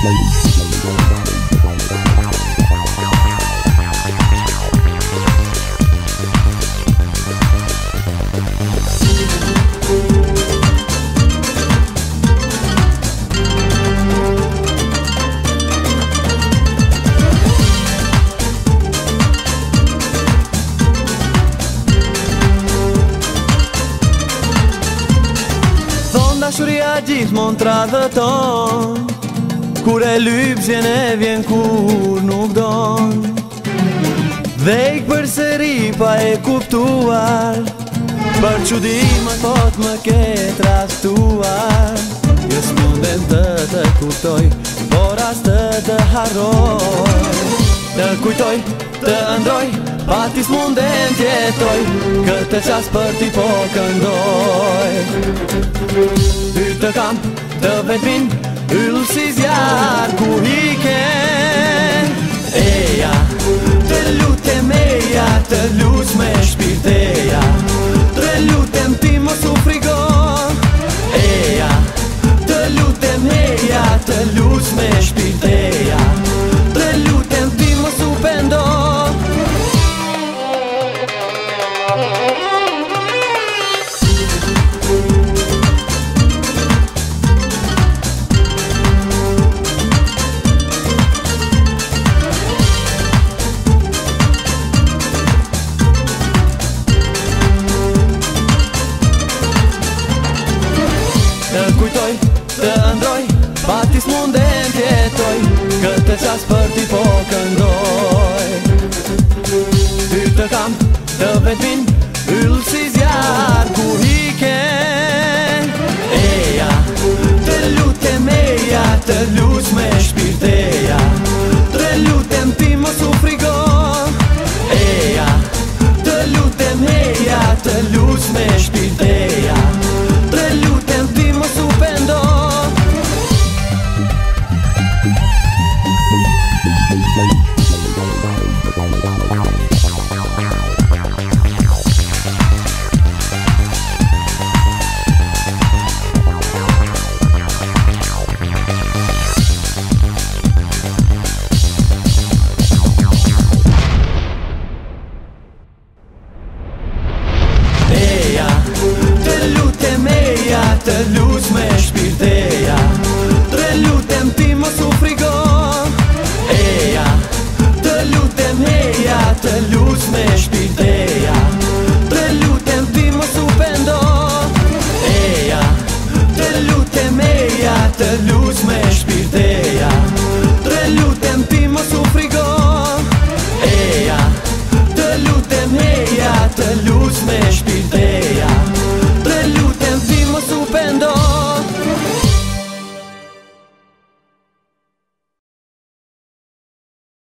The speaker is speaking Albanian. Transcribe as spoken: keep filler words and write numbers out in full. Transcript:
Dashuria gjithmonë tradhëton, kur e lyp vjen e vjen kur nuk don. Dhe ik përsëri pa e kuptuar, për çudimë kot më ke trashtuar. Jo s'mundem të të kuptoj, por as të të harroj. Të kujtoj, të ëndroj, pa ti s'mundem t'jetoj, këtë qas për ti po këndoj. Ty të kam, të vetmin, yll si zjarë ku hiken. Eja, të lutem eja, të luq me shpirteja, të lutem ti mos u frigo. Eja, të lutem eja, të luq me shpirteja, të lutem ti mos u pendo. Të kujtoj, të ëndroj, pa ti s'mundem t'jetoj, këtë qas për ti po këndoj. Ty të kam, të vetmin, yll si zjarë ku hiken. Eja, të lutem eja, të luq me shpirteja, të lutem ti mos u frigo. Eja, të lutem eja, të luq me shpirteja, të lutem ti mos u pendo. Eja, të lutem eja, të luq me shpirteja, të lutem ti mos u frigo. Eja, të lutem eja, të luq me shpirteja, të lutem ti mos u pendo. Eja, të lutem eja, të luq me shpirteja.